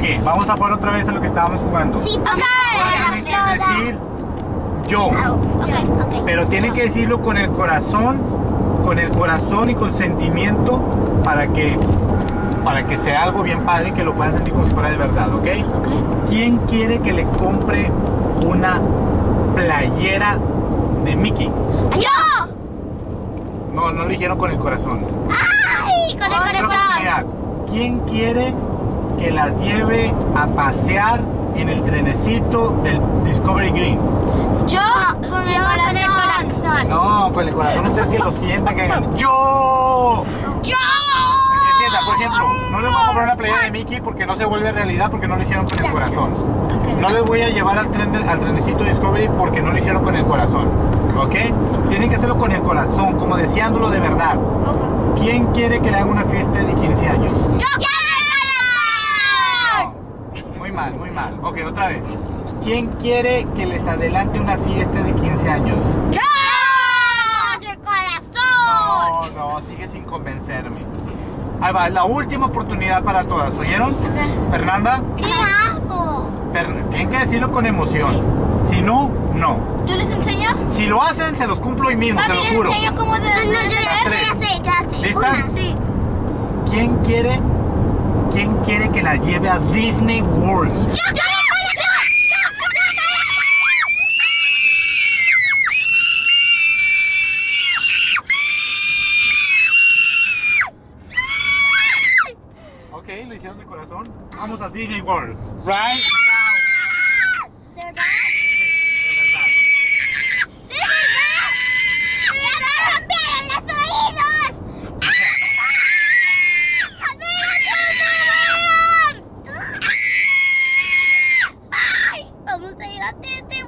Ok, vamos a jugar otra vez a lo que estábamos jugando. Sí, Ahora tienen que decir yo. Ok. Pero tienen que decirlo con el corazón y con sentimiento para que sea algo bien padre y que lo puedan sentir como si fuera de verdad, ¿ok? ¿Quién quiere que le compre una playera de Mickey? ¡Yo! No lo dijeron con el corazón. ¡Ay! Con el Otra corazón. oportunidad. ¿Quién quiere que las lleve a pasear en el trenecito del Discovery Green? Yo con el corazón. No, con el corazón ustedes que lo sientan, que hagan ¡yo! ¡Yo! Entienda, por ejemplo, no les voy a comprar una playera de Mickey porque no se vuelve realidad porque no lo hicieron con el corazón. No les voy a llevar al trenecito Discovery porque no lo hicieron con el corazón. ¿Ok? Tienen que hacerlo con el corazón, como deseándolo de verdad. ¿Quién quiere que le haga una fiesta de 15 años? ¡Yo quiero No. Muy mal, muy mal. Ok, otra vez. ¿Quién quiere que les adelante una fiesta de 15 años? ¡Yo! ¡Con el corazón! No, sigue sin convencerme. Ahí va, la última oportunidad para todas, ¿oyeron? Fernanda, ¿Qué hago? tienen que decirlo con emoción. Si no, no. ¿Yo les enseño? Si lo hacen, se los cumplo hoy mismo, se Papi, lo les juro. enseño cómo de... No, yo ya sé. ¿Listas? Sí. ¿Quién quiere que la lleve a Disney World? ¡Yo! Ok, lo hicieron de corazón. Vamos a Disney World. Right now. ¿De verdad? De verdad. ¡De verdad! ¡Ya se rompieron los oídos! ¡Ay! Vamos a ir a Disney